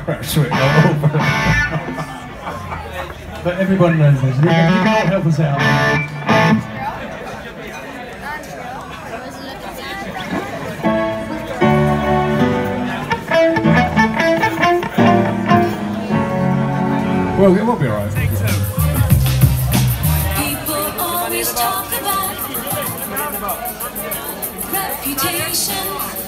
crash it over. But everyone knows this. You can all help us out. Well, it will be alright. People always talk about reputation.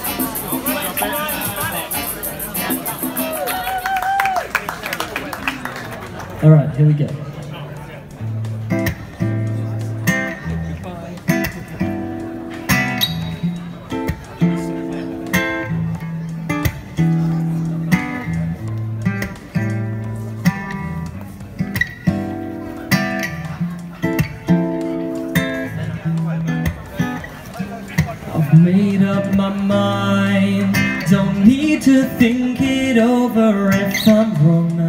Alright, here we go. I've made up my mind, don't need to think it over. If I'm wrong,